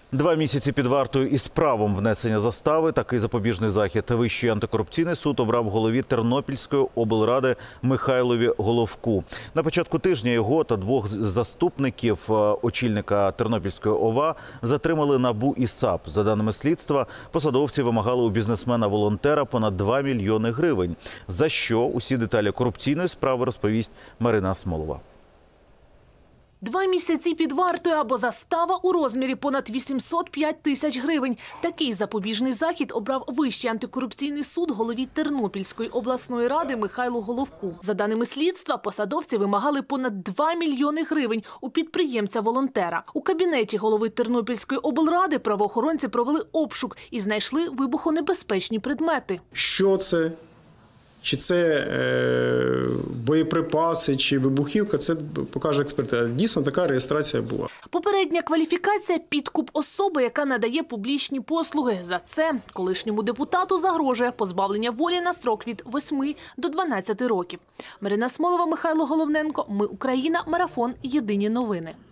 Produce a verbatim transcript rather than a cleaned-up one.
Два місяці під вартою із правом внесення застави. Такий запобіжний захід Вищий антикорупційний суд обрав голові Тернопільської облради Михайлові Головку. На початку тижня його та двох заступників очільника Тернопільської ОВА затримали НАБУ і САП. За даними слідства, посадовці вимагали у бізнесмена-волонтера понад два мільйони гривень. За що? Усі деталі корупційної справи розповість Марина Смолова. Два місяці під вартою або застава у розмірі понад вісімсот п'ять тисяч гривень. Такий запобіжний захід обрав Вищий антикорупційний суд голові Тернопільської обласної ради Михайлу Головку. За даними слідства, посадовці вимагали понад два мільйони гривень у підприємця-волонтера. У кабінеті голови Тернопільської облради правоохоронці провели обшук і знайшли вибухонебезпечні предмети. Що це? Чи це е, боєприпаси, чи вибухівка, це покаже експертиза. Дійсно, така реєстрація була. Попередня кваліфікація – підкуп особи, яка надає публічні послуги. За це колишньому депутату загрожує позбавлення волі на строк від восьми до дванадцяти років. Марина Смолова, Михайло Головненко. Ми Україна. Марафон. Єдині новини.